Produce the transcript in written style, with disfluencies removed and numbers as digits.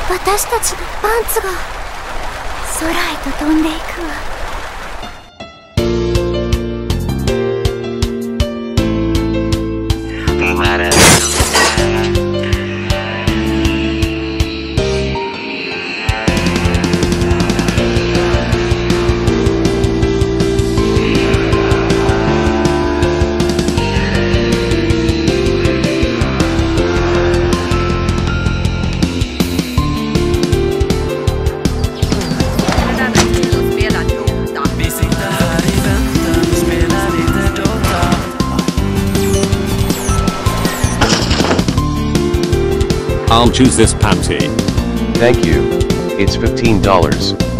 私たちのパンツが空へと飛んでいくわ。 I'll choose this panty. Thank you. It's $15.